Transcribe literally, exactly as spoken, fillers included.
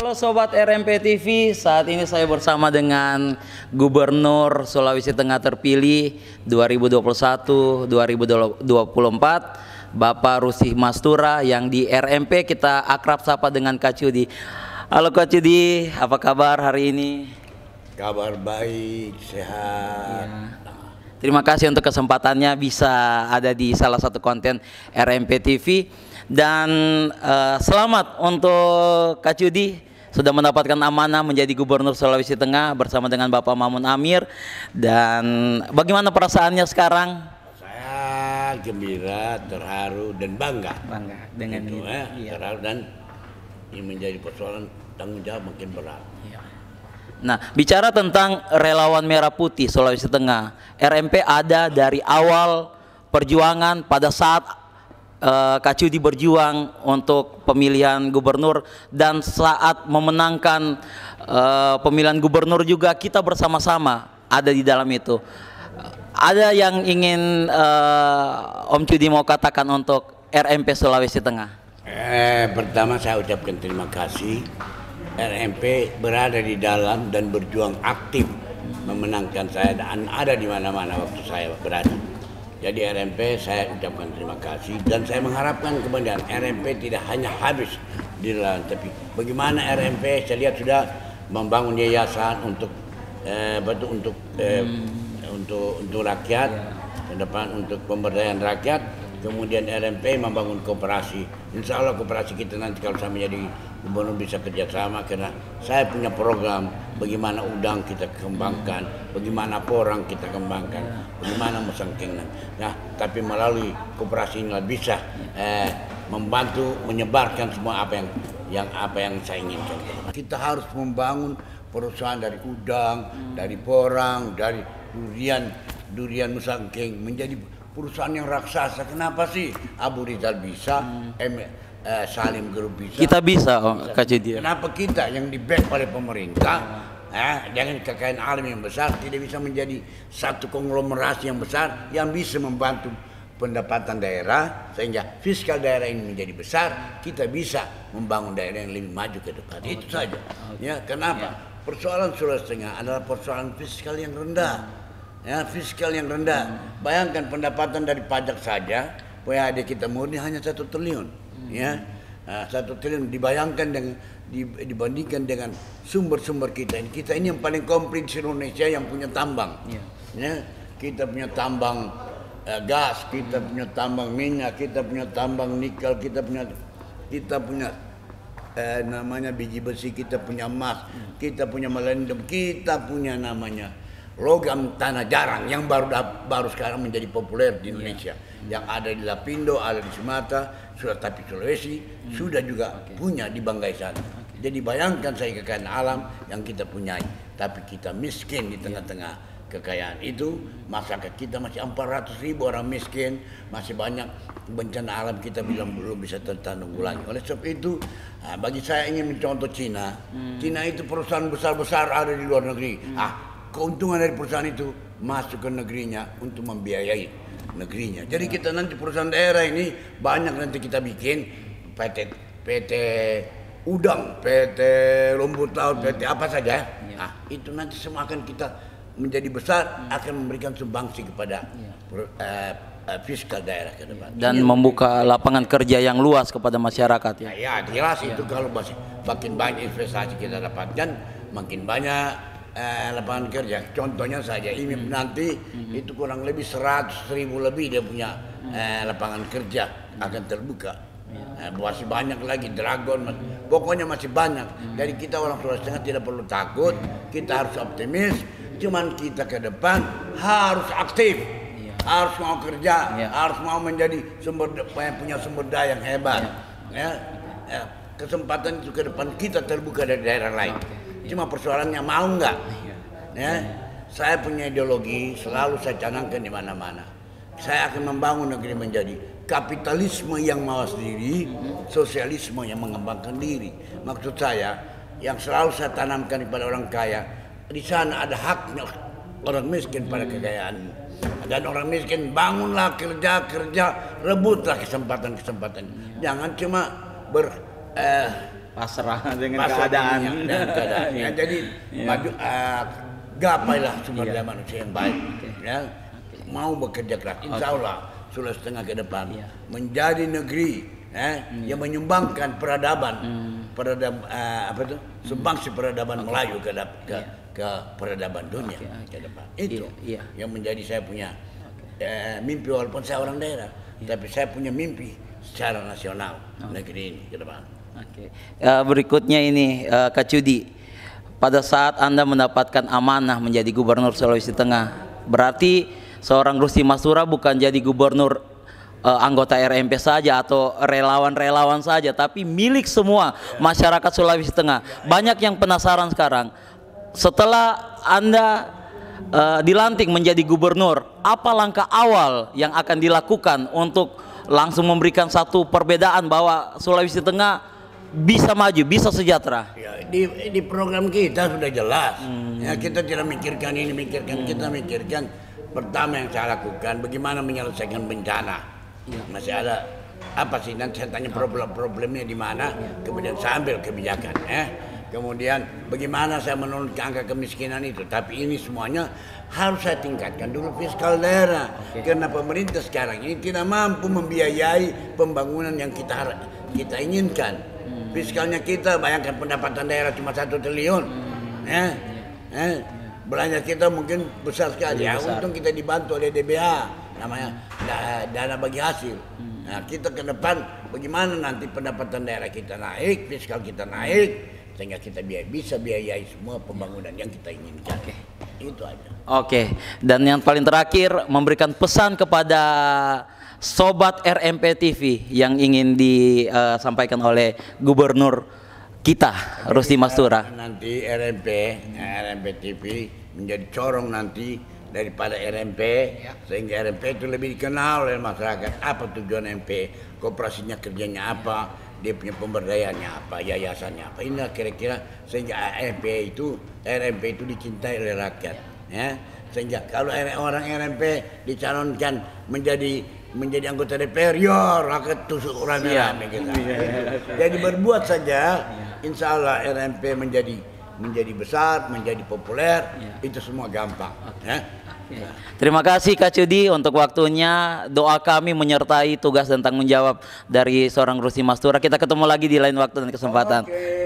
Halo Sobat R M P T V, saat ini saya bersama dengan Gubernur Sulawesi Tengah terpilih dua ribu dua puluh satu sampai dua ribu dua puluh empat, Bapak Rusih Mastura, yang di R M P kita akrab sapa dengan Kak Cudi. Halo Kak Cudi, apa kabar hari ini? Kabar baik, sehat. Ya. Terima kasih untuk kesempatannya bisa ada di salah satu konten R M P T V. Dan uh, selamat untuk Kak Cudi sudah mendapatkan amanah menjadi Gubernur Sulawesi Tengah bersama dengan Bapak Mamun Amir. Dan bagaimana perasaannya sekarang? Saya gembira, terharu dan bangga. Bangga dengan itu, itu. eh, Iya. terharu dan ini menjadi persoalan tanggung jawab makin berat. Iya. Nah, bicara tentang relawan Merah Putih Sulawesi Tengah, R M P ada dari awal perjuangan pada saat Uh, Kak Cudi berjuang untuk pemilihan gubernur, dan saat memenangkan uh, pemilihan gubernur juga kita bersama-sama ada di dalam itu. Uh, ada yang ingin uh, Om Cudi mau katakan untuk R M P Sulawesi Tengah? Eh, pertama saya ucapkan terima kasih. R M P berada di dalam dan berjuang aktif memenangkan saya dan ada di mana-mana waktu saya berada. Jadi R M P saya ucapkan terima kasih dan saya mengharapkan kemudian R M P tidak hanya habis di dalam, tapi bagaimana R M P saya lihat sudah membangun yayasan untuk eh, betul untuk eh, hmm. untuk untuk rakyat, ke depan untuk pemberdayaan rakyat. Kemudian R M P membangun koperasi. Insya Allah koperasi kita nanti kalau saya menjadi gubernur bisa kerjasama, karena saya punya program bagaimana udang kita kembangkan, bagaimana porang kita kembangkan, bagaimana mesengkengan. Nah, tapi melalui koperasi ini bisa eh, membantu menyebarkan semua apa yang yang apa yang saya inginkan. Kita harus membangun perusahaan dari udang, dari porang, dari durian, durian mesengkeng menjadi perusahaan yang raksasa. Kenapa sih Abu Rizal bisa, hmm. M, eh, Salim Group bisa? Kita bisa, oh, Kak Cudi. Kenapa kita yang di back oleh pemerintah, hmm. eh, dengan kekayaan alam yang besar tidak bisa menjadi satu konglomerasi yang besar yang bisa membantu pendapatan daerah sehingga fiskal daerah ini menjadi besar, kita bisa membangun daerah yang lebih maju ke depan. Oh, itu saja. Okay. Ya, kenapa? Ya. Persoalan Sulawesi Tengah adalah persoalan fiskal yang rendah. Hmm. Ya, fiskal yang rendah. Hmm. Bayangkan pendapatan dari pajak saja, P H D kita murni hanya satu triliun. Hmm. Ya, nah, satu triliun dibayangkan dengan dibandingkan dengan sumber-sumber kita ini. Kita ini yang paling komplit di Indonesia yang punya tambang. Yeah. Ya, kita punya tambang eh, gas, kita hmm. punya tambang minyak, kita punya tambang nikel, kita punya kita punya eh, namanya biji besi, kita punya emas, hmm. kita punya melendem, kita punya namanya logam tanah jarang yang baru baru sekarang menjadi populer di Indonesia. Yeah. Yang ada di Lapindo, ada di Sumatera, sudah tapi Sulawesi hmm. sudah juga okay. punya di Banggai sana. Okay. Jadi bayangkan saya kekayaan alam yang kita punyai, tapi kita miskin di tengah-tengah yeah. kekayaan itu. Masyarakat kita masih empat ratus ribu orang miskin, masih banyak bencana alam kita bilang belum bisa tertanggulangi. Oleh sebab itu, nah, bagi saya ingin mencontoh Cina. Hmm. Cina itu perusahaan besar-besar ada di luar negeri. Hmm. Ah, keuntungan dari perusahaan itu masuk ke negerinya untuk membiayai negerinya. Jadi kita nanti perusahaan daerah ini banyak nanti kita bikin P T P T udang, P T rumput laut, P T apa saja. Nah, itu nanti semua akan kita menjadi besar, akan memberikan sumbangsi kepada uh, uh, fiskal daerah ke depan. Dan ini membuka lapangan kerja yang luas kepada masyarakat ya. Ya, ya jelas ya. Itu kalau masih makin banyak investasi kita dapatkan, makin banyak Eh, lapangan kerja. Contohnya saja I M I F hmm. nanti hmm. itu kurang lebih seratus ribu lebih dia punya hmm. eh, lapangan kerja hmm. akan terbuka. Hmm. Eh, masih banyak lagi Dragon, hmm. pokoknya masih banyak. Hmm. Jadi kita orang Sulawesi Tengah tidak perlu takut, kita harus optimis. Cuman kita ke depan harus aktif, yeah. harus mau kerja, yeah. harus mau menjadi sumber punya sumber daya yang hebat. Yeah. Ya, eh, kesempatan itu ke depan kita terbuka dari daerah lain. Okay. Cuma persoalannya mau nggak? Ya, saya punya ideologi selalu saya canangkan di mana-mana. Saya akan membangun negeri menjadi kapitalisme yang mawas diri, sosialisme yang mengembangkan diri. Maksud saya yang selalu saya tanamkan kepada orang kaya, di sana ada haknya orang miskin pada kekayaan. Dan orang miskin bangunlah kerja kerja, rebutlah kesempatan-kesempatan. Jangan cuma ber eh, pasrah dengan pasrah keadaan. dunia dan keadaan. Ya, jadi Iya. maju, uh, gapailah sumber Iya. daya manusia yang baik. Oke. Ya, mau bekerja keras. Insya Allah Sulawesi Tengah ke depan Iya. menjadi negeri eh, yang menyumbangkan peradaban, Hmm. peradab uh, apa itu, sumbangsi peradaban Melayu ke, dap- ke, Iya. ke peradaban dunia Oke, oke. ke depan. Itu Iya, iya. yang menjadi saya punya eh, mimpi, walaupun saya orang daerah, tapi saya punya mimpi secara nasional negeri ini ke depan. Oke. Eh, berikutnya ini eh, Kak Cudi, pada saat Anda mendapatkan amanah menjadi Gubernur Sulawesi Tengah, berarti seorang Rusti Mastura bukan jadi gubernur eh, anggota R M P saja atau relawan-relawan saja, tapi milik semua masyarakat Sulawesi Tengah. Banyak yang penasaran sekarang, setelah Anda eh, dilantik menjadi gubernur, apa langkah awal yang akan dilakukan untuk langsung memberikan satu perbedaan bahwa Sulawesi Tengah bisa maju, bisa sejahtera? Ya, di, di program kita sudah jelas. Ya, kita tidak mikirkan ini, mikirkan kita mikirkan pertama yang saya lakukan bagaimana menyelesaikan bencana. Masih ada apa sih? Nanti saya tanya problem-problemnya di mana, kemudian saya ambil kebijakan. Eh. Kemudian bagaimana saya menurunkan angka kemiskinan itu. Tapi ini semuanya harus saya tingkatkan dulu fiskal daerah. Karena pemerintah sekarang ini tidak mampu membiayai pembangunan yang kita har- kita inginkan. Fiskalnya kita, bayangkan pendapatan daerah cuma satu triliun, eh, eh, belanja kita mungkin besar sekali. Ya, untung kita dibantu oleh D B H, namanya da- dana bagi hasil. Nah, kita ke depan bagaimana nanti pendapatan daerah kita naik, fiskal kita naik, sehingga kita biaya, bisa biayai semua pembangunan yang kita inginkan. Itu aja. Oke, dan yang paling terakhir memberikan pesan kepada Sobat R M P T V yang ingin disampaikan oleh Gubernur kita, Rusti Mastura. Nanti R M P, R M P T V menjadi corong nanti daripada R M P, sehingga R M P itu lebih dikenal oleh masyarakat. Apa tujuan R M P, kooperasinya kerjanya apa, dia punya pemberdayaannya apa, yayasannya apa. Inilah kira-kira sehingga R M P itu, R M P itu dicintai oleh rakyat. Ya, sehingga kalau orang R M P dicalonkan menjadi menjadi anggota D P R, ya rakyat tusuk rame-rame kita. Jadi berbuat saja, insya Allah R M P menjadi menjadi besar, menjadi populer, itu semua gampang. Ya. Terima kasih Kak Cudi untuk waktunya. Doa kami menyertai tugas dan tanggung jawab dari seorang Rusti Mastura. Kita ketemu lagi di lain waktu dan kesempatan. Oke.